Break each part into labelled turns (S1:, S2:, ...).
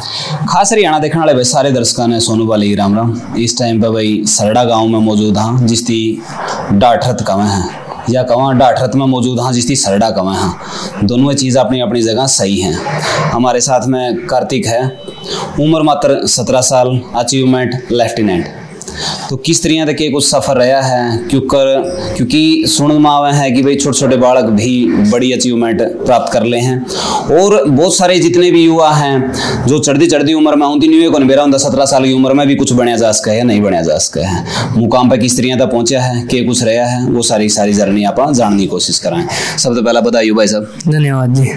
S1: खास हरियाणा देखने वाले भाई सारे दर्शकों ने सोनू वाली राम राम। इस टाइम पे भाई सरड़ा गांव में मौजूद हाँ जिसकी डाठरत कवें हैं या कवां डाठरत में मौजूद हाँ जिसकी सरड़ा कवें हाँ, दोनों चीज़ अपनी अपनी जगह सही हैं। हमारे साथ में कार्तिक है, उम्र मात्र 17 साल, अचीवमेंट लेफ्टिनेंट। तो किस तरह के कुछ सफ़र रहा है क्योंकि सुन में आवे है कि भाई छोटे छोटे बालक भी बड़ी अचीवमेंट प्राप्त कर ले हैं और बहुत सारे जितने भी युवा हैं जो चढ़ती उम्र में होती नहीं है मेरा 17 साल की उम्र में भी कुछ बनया जा सका है नहीं बनया जा सका है, मुकाम पर किस तरह तक पहुंचा है के कुछ रहा है वो सारी जर्नी आप जानने की कोशिश कराएं। सबसे पहला बधाई भाई साहब।
S2: धन्यवाद जी।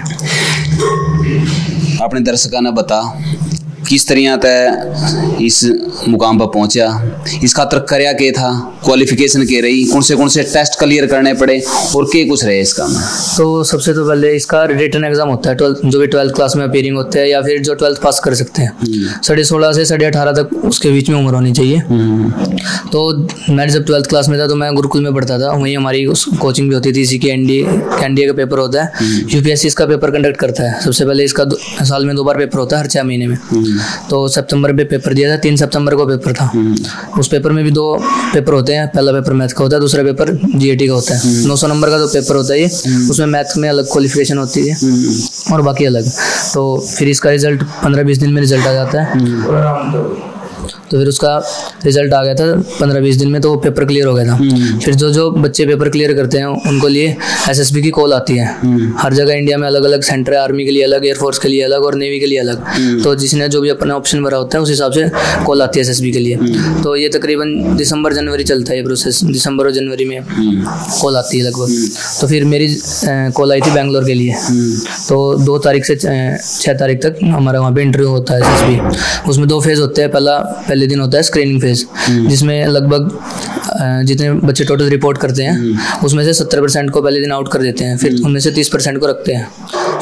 S1: अपने दर्शकों ने बता किस तरह तय इस मुकाम पर पहुंचा, इस खातर करया के था, क्वालिफिकेशन के रही, कौन से टेस्ट क्लियर करने पड़े और के कुछ रहे इसका में?
S2: तो सबसे तो पहले इसका रिटन एग्जाम होता है 12th जो भी 12th क्लास में अपीयरिंग होते हैं या फिर जो 12th पास कर सकते हैं 16.5 से 18.5 तक उसके बीच में उम्र होनी चाहिए। तो मैं जब 12th क्लास में था तो मैं गुरुकुल में पढ़ता था, वहीं हमारी कोचिंग भी होती थी। इसी की एनडीए का पेपर होता है, यूपीएससी इसका पेपर कंडक्ट करता है। सबसे पहले इसका साल में 2 बार पेपर होता है हर 6 महीने में। तो सितंबर में पेपर दिया था, 3 सितंबर को पेपर था। उस पेपर में भी 2 पेपर होते हैं, पहला पेपर मैथ का होता है, दूसरा पेपर जीएटी का होता है। 900 नंबर का जो पेपर होता है ये, उसमें मैथ में अलग क्वालिफिकेशन होती है और बाकी अलग। तो फिर इसका रिजल्ट 15-20 दिन में रिजल्ट आ जाता है। तो फिर उसका रिजल्ट आ गया था 15-20 दिन में, तो वो पेपर क्लियर हो गया था। फिर जो बच्चे पेपर क्लियर करते हैं उनको लिए एसएसबी की कॉल आती है। हर जगह इंडिया में अलग अलग सेंटर है, आर्मी के लिए अलग, एयरफोर्स के लिए अलग और नेवी के लिए अलग। तो जिसने जो भी अपना ऑप्शन भरा होता है उस हिसाब से कॉल आती है एसएसबी के लिए। तो ये तकरीबन दिसंबर जनवरी चलता है ये प्रोसेस, दिसंबर और जनवरी में कॉल आती है लगभग। तो फिर मेरी कॉल आई थी बेंगलोर के लिए। तो 2 तारीख से 6 तारीख तक हमारा वहाँ पे इंटरव्यू होता है एसएसबी। उसमें 2 फेज़ होते हैं। पहले दिन होता है स्क्रीनिंग फेज, जिसमें लगभग जितने बच्चे टोटल रिपोर्ट करते हैं उसमें से 70% को पहले दिन आउट कर देते हैं, फिर उनमें से 30% को रखते हैं।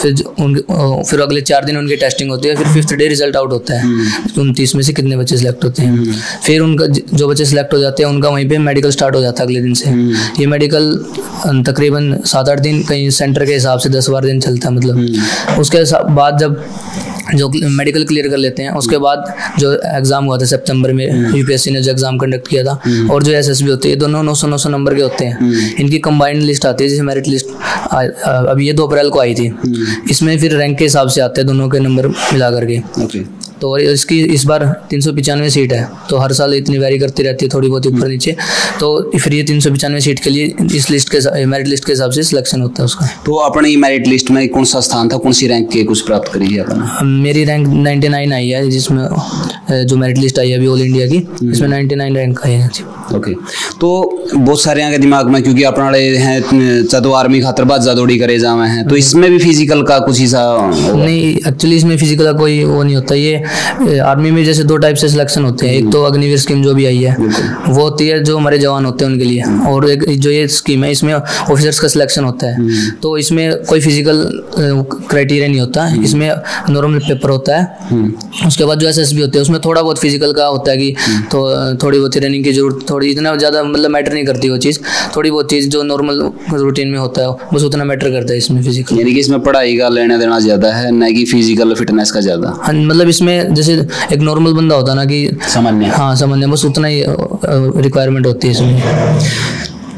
S2: फिर अगले 4 दिन उनकी टेस्टिंग होती है, फिर 5th डे रिजल्ट आउट होता है 29 में से कितने बच्चे सिलेक्ट होते हैं। फिर उनका जो बच्चे सिलेक्ट हो जाते हैं उनका वहीं पे मेडिकल स्टार्ट हो जाता है अगले दिन से। ये मेडिकल तकरीबन 7-8 दिन, कहीं सेंटर के हिसाब से 10-12 दिन चलता है। मतलब उसके बाद जब जो मेडिकल क्लियर कर लेते हैं उसके बाद जो एग्ज़ाम हुआ था सितंबर में, यूपीएससी ने जो एग्ज़ाम कंडक्ट किया था और जो एसएसबी होती है, दोनों 900 नंबर के होते हैं। इनकी कंबाइंड लिस्ट आती है, जैसे मेरिट लिस्ट अभी ये 2 अप्रैल को आई थी। इसमें फिर रैंक के हिसाब से आते हैं दोनों के नंबर मिला करके। तो इसकी इस बार 395 सीट है, तो हर साल इतनी वैरी करती रहती है, थोड़ी बहुत ऊपर नीचे। तो फिर ये 395 सीट के लिए इस लिस्ट के मेरिट लिस्ट के हिसाब से सिलेक्शन होता है उसका।
S1: तो अपनी मेरिट लिस्ट में कौन सा स्थान था, कौन सी रैंक के कुछ प्राप्त करी है अपना?
S2: मेरी रैंक 99 आई है, जिसमें जो मेरिट लिस्ट आई है अभी ऑल इंडिया की, इसमें 99 रैंक आई है।
S1: ओके। तो बहुत सारे यहाँ के दिमाग में, क्योंकि अपना हैं चलो आर्मी खातर बात दौड़ी करे जावे हैं, तो इसमें भी फिजिकल का कुछ हिस्सा
S2: नहीं? एक्चुअली इसमें फिजिकल का कोई वो नहीं होता। ये आर्मी में जैसे 2 टाइप से सिलेक्शन होते हैं। एक तो अग्निवीर स्कीम जो भी आई है वो होती है जो हमारे जवान होते हैं उनके लिए, और एक जो ये स्कीम है इसमें ऑफिसर्स का सिलेक्शन होता है। तो इसमें कोई फिजिकल क्राइटेरिया नहीं होता, इसमें नॉर्मल पेपर होता है। उसके बाद जो एसएसबी होते हैं उसमें थोड़ा बहुत फिजिकल का होता है कि तो थोड़ी बहुत रनिंग की जरूरत, थोड़ी इतना ज़्यादा मतलब मैटर नहीं करती वो चीज़, थोड़ी बहुत चीज़ जो नॉर्मल रूटीन में होता है बस उतना मैटर करता है इसमें फिजिकल।
S1: यानी कि इसमें पढ़ाई का लेना देना ज़्यादा है, न कि फिजिकल फिटनेस का ज़्यादा।
S2: हाँ, मतलब इसमें जैसे एक नॉर्मल बंदा होता है ना कि
S1: सामान्य,
S2: हाँ सामान्य, बस उतना ही रिक्वायरमेंट होती है इसमें।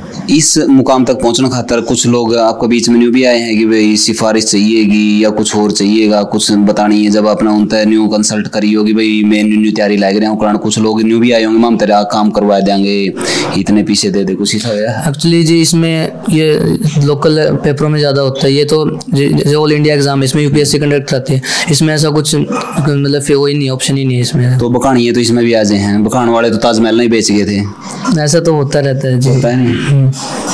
S1: इस मुकाम तक पहुंचने खातर कुछ लोग आपके बीच में न्यू भी आए हैं कि भाई सिफारिश चाहिएगी या कुछ और चाहिएगा, कुछ बतानी है। जब आपने उनसे न्यू कंसल्ट करी होगी भाई मैं न्यू तैयारी लग रहा हूँ कारण, कुछ लोग न्यू भी आए होंगे हम तेरा काम करवा देंगे, इतने पीछे दे कुछ ही था।
S2: एक्चुअली जी इसमें ये लोकल पेपरों में ज़्यादा होता है। ये तो जो ऑल इंडिया एग्जाम है इसमें यूपीएससी कंडक्ट करते हैं, इसमें ऐसा कुछ मतलब फिर वही नहीं, ऑप्शन ही नहीं है इसमें।
S1: तो बखानी है तो इसमें भी आ जाए हैं, बखान वाले तो ताजमहल नहीं बेच गए थे।
S2: ऐसा तो होता रहता है जी,
S1: होता है नहीं।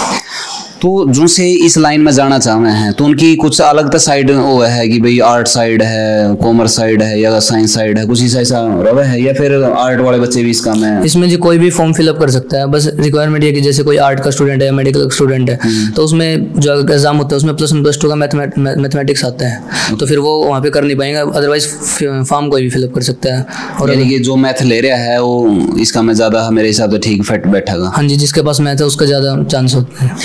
S1: तो जो से इस लाइन में जाना चाहते हैं तो उनकी कुछ अलग साइड वो है कि भाई आर्ट साइड है, कॉमर्स साइड है या साइंस साइड है, कुछ ऐसा रवा है या फिर आर्ट वाले बच्चे भी इस काम में?
S2: इसमें जी कोई भी फॉर्म फिलअप कर सकता है, बस रिक्वायरमेंट ये कि जैसे कोई आर्ट का स्टूडेंट है या मेडिकल का स्टूडेंट है तो उसमें जो एग्जाम होता है उसमें +1+2 का मैथमेटिक्स आता है, तो फिर वो वहाँ पे कर नहीं पाएंगे। अदरवाइज फॉर्म कोई भी फिलअप कर सकता है। और
S1: यानी कि जो मैथ ले रहा है वो इसका में ज़्यादा मेरे हिसाब से ठीक फिट बैठेगा।
S2: हाँ जी, जिसके पास मैथ है उसका ज़्यादा चांस होता है।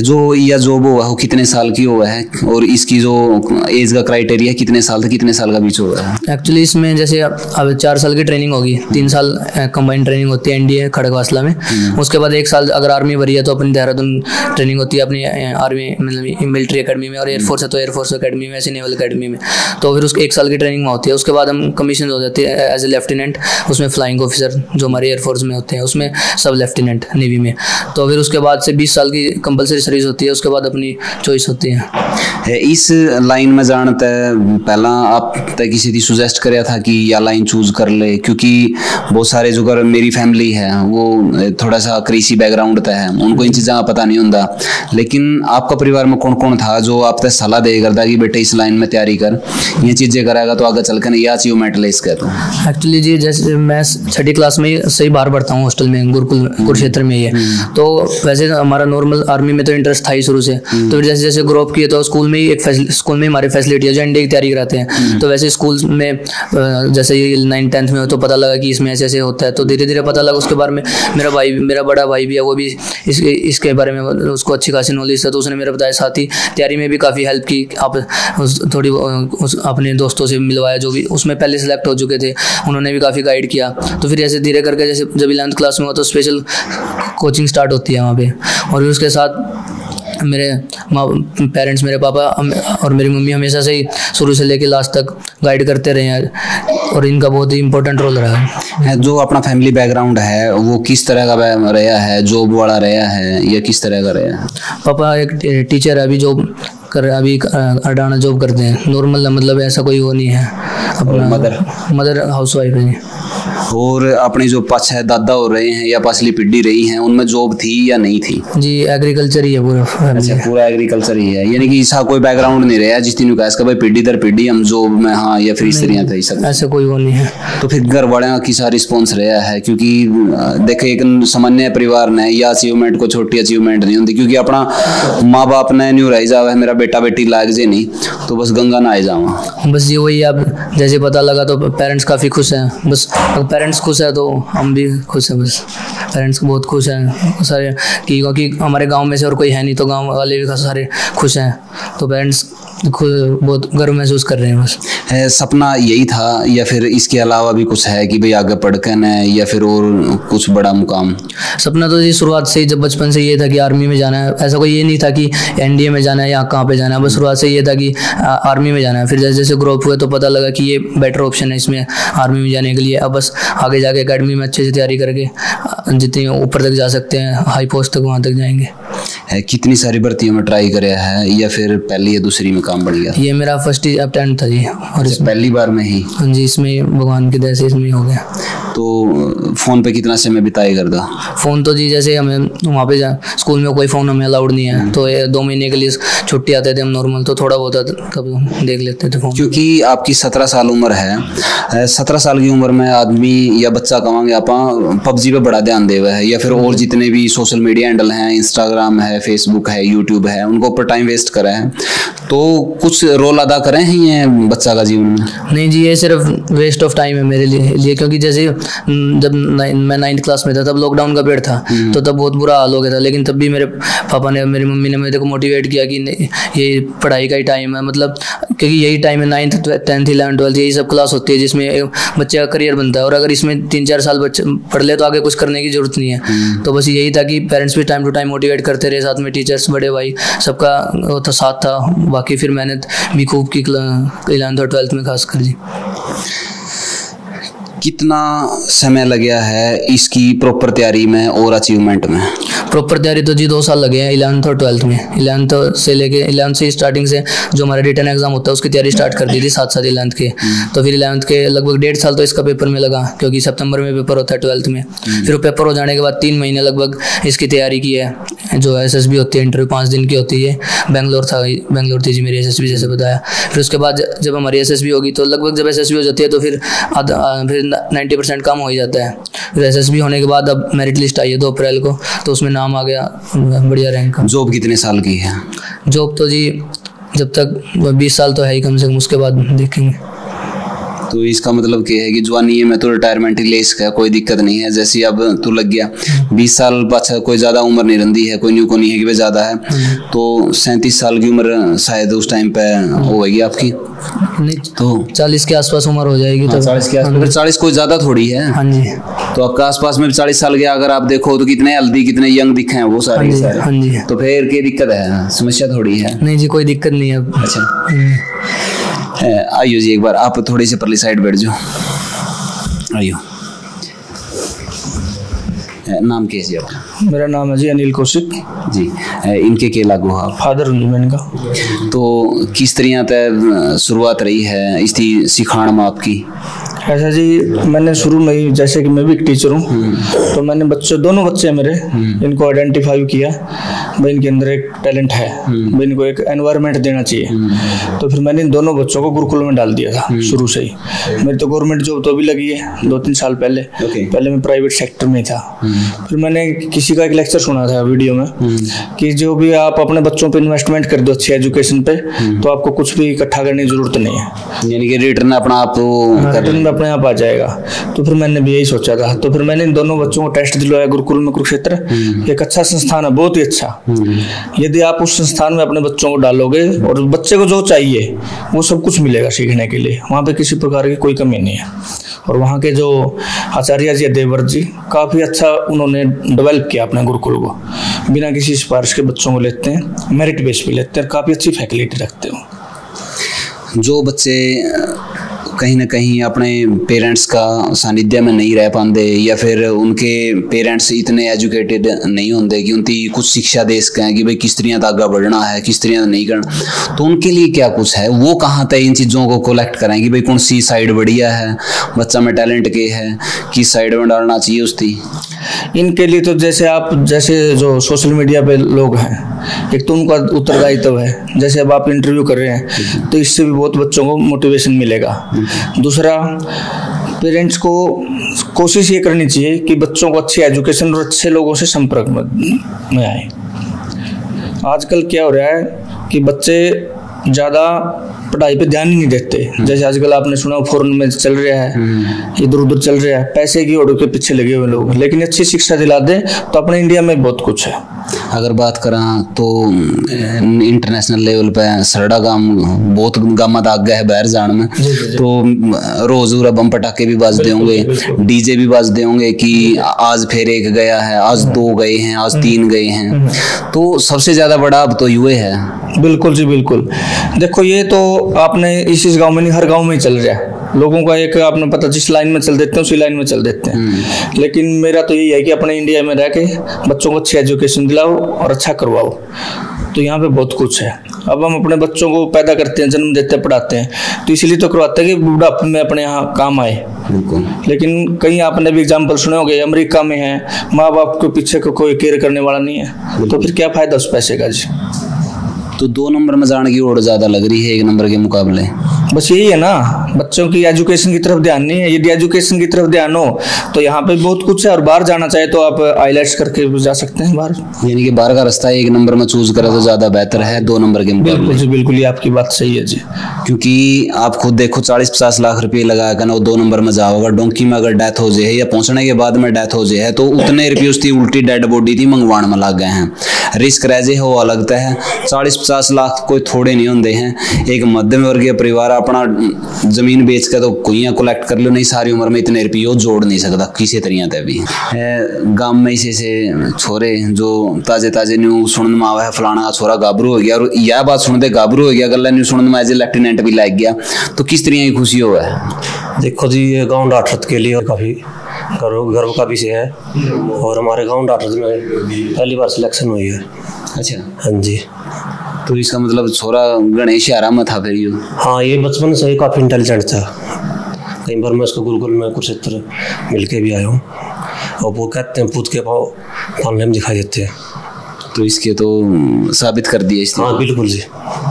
S1: जो यह जॉब हुआ है वो कितने साल की हुआ है, और इसकी जो एज का क्राइटेरिया कितने साल से कितने साल का बीच हुआ है?
S2: एक्चुअली इसमें जैसे अब 4 साल की ट्रेनिंग होगी, 3 साल कंबाइंड ट्रेनिंग होती है एनडीए खड़गवासला में, उसके बाद 1 साल अगर आर्मी भरी है तो अपनी देहरादून ट्रेनिंग होती है अपनी आर्मी मतलब मिलिट्री अकेडमी में, और एयरफोर्स है तो एयरफोर्स अकेडमी में, ऐसे नेवल अकेडमी में, तो फिर उसके 1 साल की ट्रेनिंग में होती है। उसके बाद हम कमीशन हो जाते हैं एज ए लेफ्टिनेंट, उसमें फ्लाइंग ऑफिसर जो हमारे एयरफोर्स में होते हैं, उसमें सब लेफ्टिनेंट नेवी में, तो फिर उसके बाद से 20 साल की कंपलसरी सर्विस होती है, उसके बाद अपनी चॉइस होती है।
S1: इस लाइन में जाने तक पहला आप तक किसी ने सुजेस्ट कराया था कि या लाइन चूज कर ले? क्योंकि बहुत सारे जो अगर मेरी फैमिली है वो थोड़ा सा कृषि बैकग्राउंड तक है, उनको इन चीज़ों का पता नहीं होता, लेकिन आपका परिवार में कौन कौन था जो आप तक सलाह दे करता कि बेटे इस लाइन में तैयारी कर, ये चीज़ें कराएगा तो आगे चल कर यह अचीवमेंट ले इसका? तो
S2: एक्चुअली जी जैसे मैं 6ठी क्लास में ही सही बाहर पढ़ता हूँ हॉस्टल में, गुरुकुल कुरुक्षेत्र में ही है, तो वैसे हमारा नॉर्मल आर्मी में तो इंटरेस्ट था ही शुरू से, तो फिर जैसे जैसे ग्रो अप किए तो स्कूल में ही स्कूल में हमारी फैसिलिटी है जो एनडीए की तैयारी कराते हैं, तो वैसे स्कूल में जैसे 9th 10th में हो तो पता लगा कि इसमें ऐसे ऐसे होता है, तो धीरे धीरे पता लगा। उसके बारे में मेरा बड़ा भाई भी है, वो भी इसके बारे में उसको अच्छी खासी नॉलेज है, तो उसने मेरा बताया, साथ ही तैयारी में भी काफ़ी हेल्प की, आप थोड़ी अपने दोस्तों से मिलवाया जो भी उसमें पहले सेलेक्ट हो चुके थे, उन्होंने भी काफ़ी गाइड किया। तो फिर ऐसे धीरे करके जैसे जब 11th क्लास में हुआ तो स्पेशल कोचिंग स्टार्ट होती है वहाँ पे, और फिर उसके साथ मेरे पेरेंट्स, मेरे पापा और मेरी मम्मी हमेशा से ही शुरू से लेकर लास्ट तक गाइड करते रहे हैं, और इनका बहुत ही इम्पोर्टेंट रोल रहा है।
S1: जो अपना फैमिली बैकग्राउंड है वो किस तरह का रहा है, जॉब वाला रहा है या किस तरह का रहा है?
S2: पापा एक टीचर है, अभी जॉब अभी अडाना जॉब करते हैं, नॉर्मल, मतलब ऐसा कोई वो नहीं है। अपना मदर हाउसवाइफ है।
S1: और अपने जो पक्ष है दादा हो रहे हैं या पछली पीढ़ी रही हैं, उनमें जॉब थी या नहीं थी?
S2: जी एग्रीकल्चर ही है पूरा।
S1: अच्छा, पूरा एग्रीकल्चर ही है, यानी कि ऐसा कोई बैकग्राउंड नहीं रहा जिस दिन का भाई पीढ़ी दर पीढ़ी हम जॉब में, हाँ, या फिर इस तरह था सब?
S2: ऐसा कोई वो नहीं है।
S1: तो फिर घर वाले का किसा रिस्पॉन्स रहा है? क्योंकि देखे एक सामान्य परिवार ने या अचीवमेंट को छोटी अचीवमेंट नहीं होती, क्योंकि अपना माँ बाप ने न्यू रह जावा मेरा बेटा बेटी लाग जे नहीं तो बस गंगा ना आ जावा, बस
S2: ये वही। अब जैसे पता लगा तो पेरेंट्स काफ़ी खुश हैं, बस पेरेंट्स खुश है तो हम भी खुश हैं, बस पेरेंट्स बहुत खुश हैं सारे, क्योंकि हमारे गांव में से और कोई है नहीं, तो गांव वाले भी सारे खुश हैं, तो पेरेंट्स खुद बहुत गर्व महसूस कर रहे हैं। बस
S1: सपना यही था या फिर इसके अलावा भी कुछ है कि भाई आगे पढ़ कर या फिर और कुछ बड़ा मुकाम?
S2: सपना तो जी शुरुआत से ही, जब बचपन से ये था कि आर्मी में जाना है, ऐसा कोई ये नहीं था कि एनडीए में जाना है या कहाँ पे जाना है, बस शुरुआत से ये था कि आर्मी में जाना है। फिर जैसे जैसे ग्रो अप हुए तो पता लगा कि ये बेटर ऑप्शन है इसमें आर्मी में जाने के लिए। अब बस आगे जाके एकेडमी में अच्छे से तैयारी करके जितनी ऊपर तक जा सकते हैं, हाई पोस्ट तक, वहाँ तक जाएंगे।
S1: कितनी सारी भर्तियों में ट्राई कराया है या फिर पहली या दूसरी में काम बढ़ गया?
S2: ये मेरा फर्स्ट अटेम्प्ट था जी, और
S1: पहली बार में ही?
S2: हाँ जी, इसमें भगवान की दया से इसमें हो गया।
S1: तो फ़ोन पे कितना समय बिताए करता?
S2: फ़ोन तो जी जैसे हमें वहाँ पे स्कूल में कोई फ़ोन हमें अलाउड नहीं है, तो 2 महीने के लिए छुट्टी आते थे हम नॉर्मल, तो थोड़ा बहुत तब देख लेते थे फ़ोन।
S1: क्योंकि आपकी 17 साल उम्र है, 17 साल की उम्र में आदमी या बच्चा कहेंगे आप पबजी पे बड़ा ध्यान देवा है, या फिर और जितने भी सोशल मीडिया हैंडल हैं, इंस्टाग्राम है, फेसबुक है, यूट्यूब है, उनको ऊपर टाइम वेस्ट करा है, तो कुछ रोल अदा करें हैं ये बच्चा का जीवन में?
S2: नहीं जी, ये सिर्फ वेस्ट ऑफ टाइम है मेरे लिए, क्योंकि जैसे जब मैं 9th क्लास में था तब लॉकडाउन का पीरियड था, तो तब बहुत बुरा हाल हो गया था, लेकिन तब भी मेरे पापा ने, मेरी मम्मी ने मेरे को मोटिवेट किया कि ये पढ़ाई का ही टाइम है, मतलब क्योंकि यही टाइम है 9th 10th 11th 12th यही सब क्लास होती है जिसमें बच्चे का करियर बनता है, और अगर इसमें 3-4 साल बच्चे पढ़ ले तो आगे कुछ करने की जरूरत नहीं है। तो बस यही था कि पेरेंट्स भी टाइम टू टाइम मोटिवेट करते रहे, साथ में टीचर्स, बड़े भाई, सबका वो था, साथ था। बाकी फिर मेहनत भी खूब की 11th और 12th में खासकर जी।
S1: कितना समय लगा है इसकी प्रॉपर तैयारी में और अचीवमेंट में?
S2: प्रॉपर तैयारी तो जी 2 साल लगे हैं 11th और 12th में। 11th से लेके 11th से स्टार्टिंग से जो हमारा रिटन एग्जाम होता है उसकी तैयारी स्टार्ट कर दी थी साथ 11th के, तो फिर 11th के लगभग 1.5 साल तो इसका पेपर में लगा, क्योंकि सितंबर में पेपर होता है 12th में। फिर पेपर हो जाने के बाद 3 महीने लगभग इसकी तैयारी की है, जो SSB होती है इंटरव्यू 5 दिन की होती है। बेंगलोर थी जी मेरी SSB, जैसे बताया। फिर उसके बाद जब हमारी SSB होगी तो लगभग जब SSB हो जाती है तो फिर 90% काम हो ही जाता है। फिर SSB होने के बाद अब मेरिट लिस्ट आई है 2 अप्रैल को, तो उसमें नाम आ गया, बढ़िया रैंक।
S1: जॉब कितने साल की है?
S2: जॉब तो जी जब तक 20 साल तो है ही कम से कम, उसके बाद देखेंगे।
S1: तो इसका मतलब क्या है कि जवानी में तो रिटायरमेंट ले इसका कोई दिक्कत नहीं है। जैसे अब तो लग गया 20 साल पाछा कोई ज़्यादा उम्र नहीं रही है, कोई न्यू को नहीं है कि वह ज़्यादा है, तो 37 साल की उम्र शायद उस टाइम पे होगी आपकी,
S2: नहीं
S1: तो
S2: 40 के आसपास उम्र हो जाएगी। तो
S1: 40 के आसपास, 40 कोई ज़्यादा थोड़ी है।
S2: हाँ जी।
S1: तो आपका आसपास में 40 साल गया, अगर आप देखो तो कितने हेल्दी कितने यंग दिखे हैं वो सारे के सारे।
S2: हाँ जी।
S1: तो फिर क्या दिक्कत है, समस्या थोड़ी है?
S2: नहीं जी, कोई दिक्कत नहीं है।
S1: अच्छा आइयो जी, एक बार आप थोड़ी सी परली साइड बैठ जाओ। आइयो, नाम क्या है जी आपका?
S3: मेरा नाम है जी अनिल कौशिक
S1: जी। इनके के लागू हो आप?
S3: फादर हूँ जी मैं इनका।
S1: तो किस तरह तय शुरुआत रही है इसकी सिखाण में आपकी?
S3: ऐसा जी, मैंने शुरू में ही, जैसे कि मैं भी एक टीचर हूँ, तो मैंने दोनों बच्चे मेरे, इनको आइडेंटिफाई किया भाई इनके अंदर एक टैलेंट है, भाई इनको एक एनवायरनमेंट देना चाहिए। तो फिर मैंने इन दोनों बच्चों को गुरुकुल में डाल दिया था शुरू से ही। मेरी तो गवर्नमेंट जॉब तो भी लगी है 2-3 साल पहले। पहले मैं प्राइवेट सेक्टर में था। फिर मैंने किसी का एक लेक्चर सुना था वीडियो में कि जो भी आप अपने बच्चों पे इन्वेस्टमेंट कर दो अच्छी एजुकेशन पे, तो आपको कुछ भी इकट्ठा करने की जरूरत नहीं है,
S1: यानी कि रिटर्न अपना आप
S3: अपने आप आ जाएगा। तो फिर मैंने भी यही सोचा था। तो फिर मैंने इन दोनों बच्चों को टेस्ट दिलवाया गुरुकुल में कुरुक्षेत्र। एक अच्छा संस्थान है, बहुत ही अच्छा। यदि आप उस संस्थान में अपने बच्चों को डालोगे और बच्चे को जो चाहिए वो सब कुछ मिलेगा सीखने के लिए, वहाँ पे किसी प्रकार की कोई कमी नहीं है। और वहाँ के जो आचार्य जी देवर जी, काफ़ी अच्छा उन्होंने डेवलप किया अपने गुरुकुल को, बिना किसी सिफारिश के बच्चों को लेते हैं, मेरिट बेस पे लेते हैं, काफ़ी अच्छी फैसिलिटी रखते हो।
S1: जो बच्चे कहीं ना कहीं अपने पेरेंट्स का सानिध्य में नहीं रह पाते, या फिर उनके पेरेंट्स इतने एजुकेटेड नहीं होंगे कि उनकी कुछ शिक्षा दे सकें कि भाई किस तरह आगे बढ़ना है, किस तरह नहीं करना, तो उनके लिए क्या कुछ है, वो कहाँ तक इन चीज़ों को कलेक्ट करें कि भाई कौन सी साइड बढ़िया है, बच्चा में टैलेंट के है, किस साइड में डालना चाहिए उसकी?
S3: इनके लिए तो जैसे जो सोशल मीडिया पे लोग हैं, एक तो उनका उत्तरदायित्व है। जैसे अब आप इंटरव्यू कर रहे हैं तो इससे भी बहुत बच्चों को मोटिवेशन मिलेगा। दूसरा, पेरेंट्स को कोशिश ये करनी चाहिए कि बच्चों को अच्छी एजुकेशन और अच्छे लोगों से संपर्क में आए। आजकल क्या हो रहा है कि बच्चे ज़्यादा पढ़ाई पे ध्यान ही नहीं देते। जैसे आजकल आपने सुना फॉरेन में चल रहा है, इधर उधर चल रहा है, पैसे की होड़ के पीछे लगे हुए लोग। लेकिन अच्छी शिक्षा दिला दे तो अपने इंडिया में बहुत कुछ है।
S1: अगर बात करें तो इंटरनेशनल लेवल पे सरड़ा गांव बहुत गाँव आगे है बाहर जाने में, तो रोज पूरा बम पटाखे भी बजते होंगे, डीजे भी बजते होंगे कि आज फिर एक गया है, आज 2 गए हैं, आज 3 गए हैं। तो सबसे ज्यादा बड़ा अब तो युवा है।
S3: बिल्कुल जी बिल्कुल। देखो ये तो आपने इस गांव में नहीं, हर गांव में ही चल रहा है। लोगों का एक आपने पता, जिस लाइन में चल देते हैं उसी लाइन में चल देते हैं। लेकिन मेरा तो यही है कि अपने इंडिया में रह के बच्चों को अच्छी एजुकेशन दिलाओ और अच्छा करवाओ। तो यहाँ पे बहुत कुछ है। अब हम अपने बच्चों को पैदा करते हैं, जन्म देते हैं, पढ़ाते हैं, तो इसीलिए तो करवाते हैं कि बुढ़ापे में अपने यहाँ काम आए। लेकिन कहीं आपने भी एग्जाम्पल सुने होंगे, अमेरिका में है, माँ बाप के पीछे को कोई केयर करने वाला नहीं है, तो फिर क्या फायदा उस पैसे का जी।
S1: तो 2 नंबर में जाने की ओर ज्यादा लग रही है 1 नंबर के मुकाबले।
S3: बस यही है ना, बच्चों की एजुकेशन की तरफ ध्यान नहीं है। यदि एजुकेशन की तरफ ध्यान हो तो यहाँ पे बहुत कुछ है। और बाहर जाना चाहे तो आप आईलेट्स करके जा सकते हैं बाहर।
S1: यानी कि बाहर का रास्ता 1 नंबर में चूज करे तो ज्यादा बेहतर है 2 नंबर के मुकाबले।
S3: बिल्कुल जी बिल्कुल, ये आपकी बात सही है जी।
S1: क्योंकि आप खुद देखो 40-50 लाख रुपये लगा कर वो 2 नंबर में जाओगा, डोंकी में अगर डेथ हो जाए या पहुंचने के बाद में डेथ हो जाए तो उतने रुपये उसकी उल्टी डेड बॉडी थी मंगवाण में लग गए हैं। रिस्क रह जाए वो अलग है। 40-50 लाख कोई थोड़े नहीं होते हैं। एक मध्यम वर्गीय परिवार अपना जमीन बेच कर तो कुइयाँ कलेक्ट कर लो, नहीं सारी उम्र में इतने रुपये जोड़ नहीं सकता किसी तरह से भी। गाँव में ऐसे छोरे जो ताजे न्यू सुनने में आवा है, फलाना का छोरा गाबरू हो गया, और यह बात सुनते गाबरू हो गया, गला न्यू सुनने में एज ए लेफ्टिनेंट भी लग गया, तो किस तरह की खुशी हो है?
S4: देखो जी, ये गाँव डाठरत के लिए काफ़ी गर्व का विषय है। और हमारे गाँव डाठरत में पहली बार सिलेक्शन हुई है।
S1: अच्छा,
S4: हाँ जी।
S1: तो इसका मतलब छोरा गणेश यारा में था फिर ये?
S4: हाँ, ये बचपन से ही काफ़ी इंटेलिजेंट था। कई बार मैं उसको गुरुकुल में कुरुक्षेत्र मिल के भी आया हूँ, और वो कहते हैं पूत के पाँव पालने में दिखाई देते हैं।
S1: तो इसके तो साबित कर दिया इसने।
S4: हाँ बिल्कुल जी।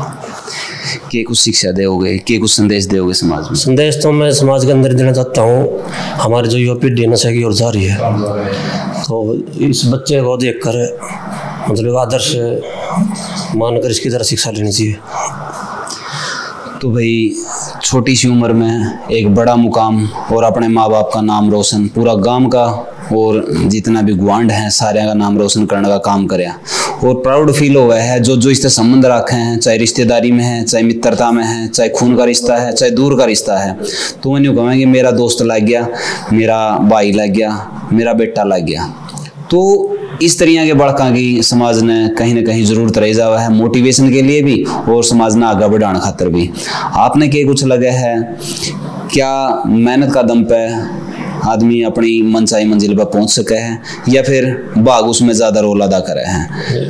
S1: के कुछ शिक्षा दोगे, के कुछ संदेश दोगे समाज में?
S4: संदेश तो मैं समाज के अंदर देना चाहता हूँ। हमारी जो युवा पीढ़ी नशे की ओर जा रही है, तो इस बच्चे को देख कर मतलब आदर्श मानकर इसकी तरह शिक्षा लेनी चाहिए।
S1: तो भाई छोटी सी उम्र में एक बड़ा मुकाम और अपने माँ बाप का नाम रोशन, पूरा गांव का और जितना भी गुआंढ हैं सारे का नाम रोशन करने का काम करे और प्राउड फील हुआ है। जो जो इससे संबंध रखे हैं, चाहे रिश्तेदारी में है, चाहे मित्रता में है, चाहे खून का रिश्ता है, चाहे दूर का रिश्ता है, तो मैं यूँ कहूँगा कि मेरा दोस्त लग गया, मेरा भाई लग गया, मेरा बेटा लग गया। तो इस तरह के बड़का की समाज ने कहीं ना कहीं जरूरत रह जावा है, मोटिवेशन के लिए भी और समाज ने आगे बढ़ाने खातर भी। आपने क्या कुछ लगे है क्या मेहनत का दम पे आदमी अपनी मनचाही मंजिल पर पहुंच सके है या फिर बाग उसमें ज्यादा रोल अदा करे हैं?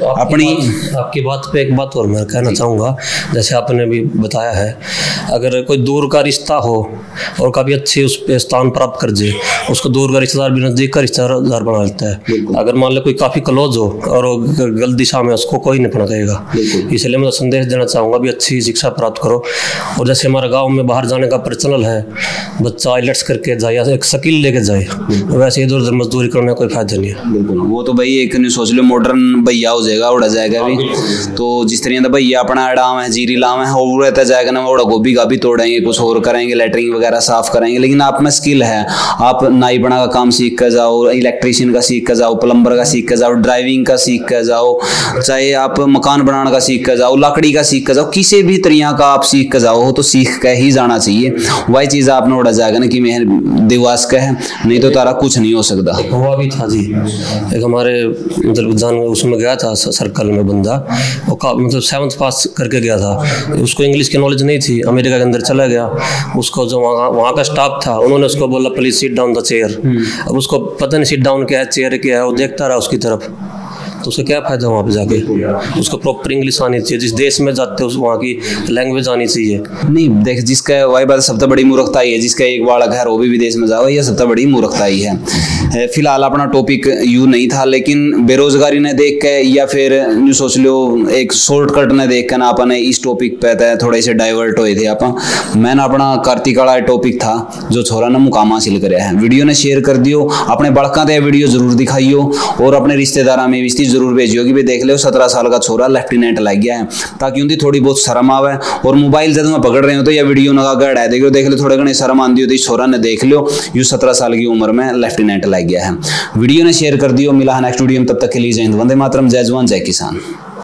S4: आपकी बात पे एक बात और मैं कहना चाहूँगा, जैसे आपने भी बताया है, अगर कोई दूर का रिश्ता हो और कभी अच्छी उस पे स्थान प्राप्त कर जाए, उसको दूर का रिश्तेदार भी नजदीक का रिश्तेदार बना लेता है। अगर मान लो कोई काफ़ी क्लोज हो और गलत दिशा में, उसको कोई नहीं पकड़ेगा। इसलिए मैं संदेश देना चाहूँगा भी अच्छी शिक्षा प्राप्त करो। और जैसे हमारे गाँव में बाहर जाने का प्रचलन है, बच्चा आइलेट्स करके जाए या एक स्किल लेके जाए, वैसे इधर उधर मजदूरी करने का कोई फायदा नहीं है।
S1: बिल्कुल, वो तो भाई एक नहीं सोच लो मॉडर्न भैया हो जाएगा, उड़ा जाएगा भी। तो जिस तरह का भैया अपना डाम है, जीरी लाम है, और रहता जाएगा ना, उड़ा गोभी का भी तोड़ेंगे, कुछ और करेंगे, लेटरिंग वगैरह साफ करेंगे। लेकिन आप में स्किल है, आप नाई बना का काम सीख कर जाओ, इलेक्ट्रीशियन का सीख कर जाओ, प्लम्बर का सीख कर जाओ, ड्राइविंग का सीख कर जाओ, चाहे आप मकान बनाने का सीख कर जाओ, लकड़ी का सीख कर जाओ, किसी भी तरह का आप सीख कर जाओ, तो सीख कर ही जाना चाहिए। वही चीज़ आपने उड़ा जाएगा ना कि मैं दिवास का है, नहीं तो तारा कुछ नहीं हो सकता।
S4: हुआ भी था जी, एक हमारे मतलब जान उसमें गया था सर्कल में बंदा, वो मतलब 7th पास करके गया था, उसको इंग्लिश की नॉलेज नहीं थी, अमेरिका के अंदर चला गया। उसको जो वहाँ का स्टाफ था, उन्होंने उसको बोला please sit down the chair. अब उसको पता नहीं सिट डाउन क्या है, चेयर क्या है, वो देखता रहा उसकी तरफ, तो उसका क्या फ़ायदा वहाँ पे जाके। उसको प्रॉपर इंग्लिश आनी चाहिए, जिस देश में जाते हो वहाँ की लैंग्वेज आनी चाहिए।
S1: नहीं देख, जिसका वही बात सबसे बड़ी मूर्खता ही है, जिसका एक बार घर वो भी विदेश में जाओ, यह सबसे बड़ी मूर्खता ही है। फिलहाल अपना टॉपिक यूँ नहीं था, लेकिन बेरोजगारी ने देख के या फिर यूँ सोच लो एक शॉर्टकट ने देख के ना अपने इस टॉपिक पे थोड़े से डाइवर्ट हुए थे। आप मैंने अपना कार्तिक वाला टॉपिक था जो छोरा ने मुकाम हासिल कराया है, वीडियो ने शेयर कर दियो, अपने बड़का ते वीडियो जरूर दिखाइयो और अपने रिश्तेदार में भी जरूर भेजियो कि भाई देख लो 17 साल का छोरा लेफ्टिनेंट लग गया है, ताकि उनकी थोड़ी बहुत शर्म आवे। और मोबाइल जब मैं पकड़ रहे हो तो या वीडियो ना गड़ा देखो, देख लो थोड़े घने शर्म आती हो तो इस छोरा ने देख लो यू 17 साल की उम्र में लेफ्टिनेंट लग गया है। वीडियो ने शेयर कर दियो। मिला है नेक्स्ट वीडियो में, तब तक के लिए जय हिंद, वंदे मातरम, जय जवान जय किसान।